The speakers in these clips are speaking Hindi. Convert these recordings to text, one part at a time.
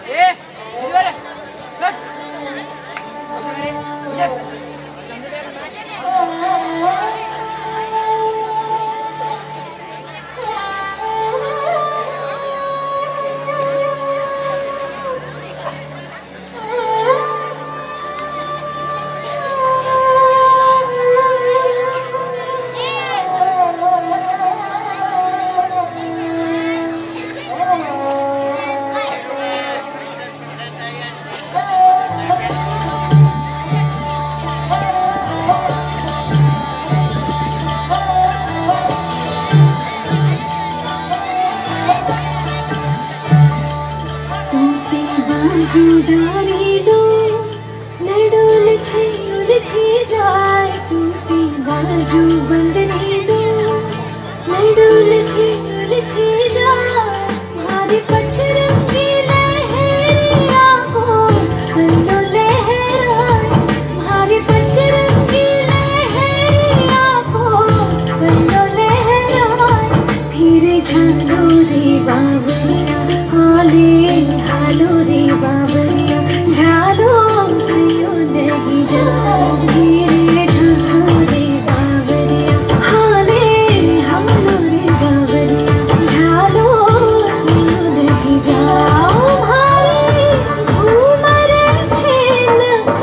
जुडारी लो लड़ो उलझी जाए टूटी बाजू बंदरी दो लड़ो उलझी जाए मारे पचरंगी लहरिया को पल्लो लहराए मारे पचरंगी लहरिया को पल्लो लहराए धीरे झालो रे बावरिया हालो रे बावरिया झालो से नहीं जा धीरे झालो रे बावरिया हाले हालो रे बावरिया झालो से नहीं जा भाई घूमर छेन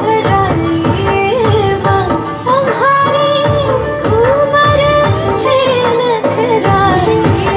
खराए भाई घूमर छेन खराए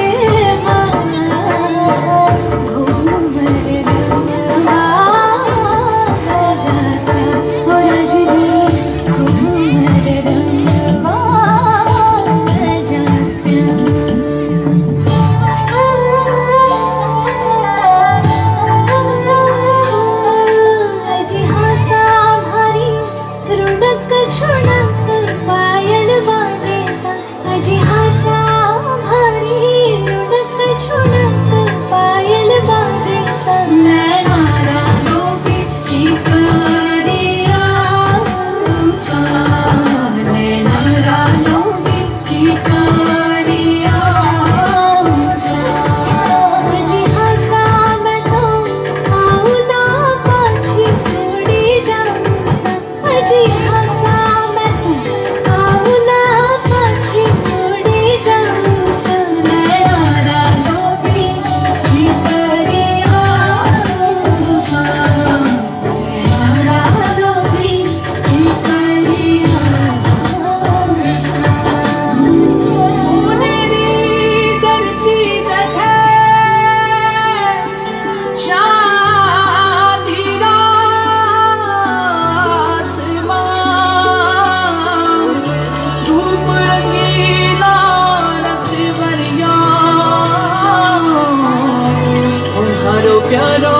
प्यारो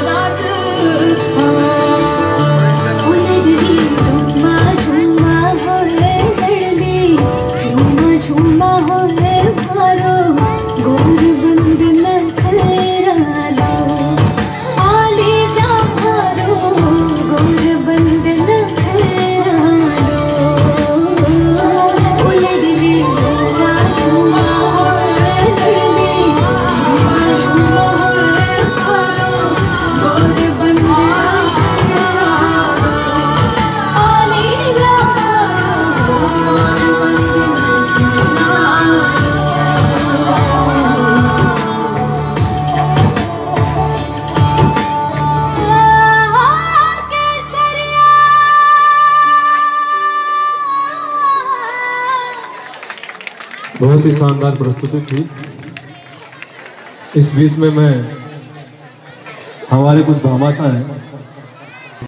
बहुत ही शानदार प्रस्तुति थी। इस बीच में मैं हमारे कुछ भामाशाह हैं